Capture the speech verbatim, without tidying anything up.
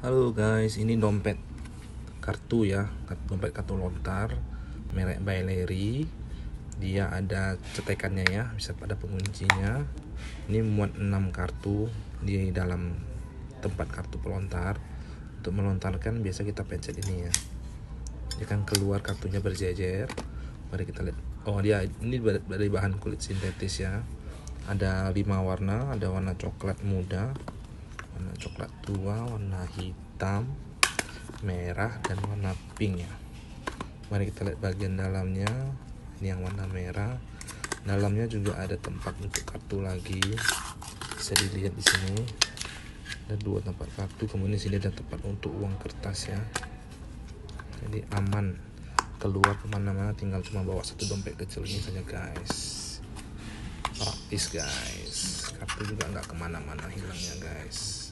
Halo guys, ini dompet kartu ya, dompet kartu lontar merek Byleri. Dia ada cetekannya ya, bisa pada penguncinya. Ini muat enam kartu di dalam tempat kartu pelontar. Untuk melontarkan biasa kita pencet ini ya. Dia kan keluar kartunya berjejer. Mari kita lihat. Oh, dia ini dari bahan kulit sintetis ya. Ada lima warna, ada warna coklat muda, warna coklat tua, warna hitam, merah, dan warna pink ya. Mari kita lihat bagian dalamnya. Ini yang warna merah. Dalamnya juga ada tempat untuk kartu lagi. Bisa dilihat di sini. Ada dua tempat kartu. Kemudian di sini ada tempat untuk uang kertas ya. Jadi aman, keluar kemana-mana tinggal cuma bawa satu dompet kecil ini saja guys. Praktis guys, kartu juga nggak kemana-mana hilangnya guys.